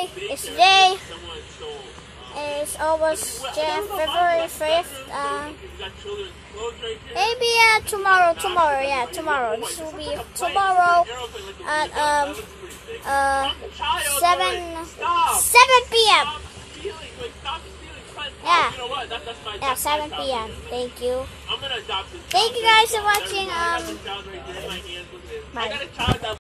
today. It's almost February 5th. Maybe tomorrow. This will be tomorrow at 7 p.m. Yeah, 7 p.m. Thank you. Thank you guys for watching. Bye.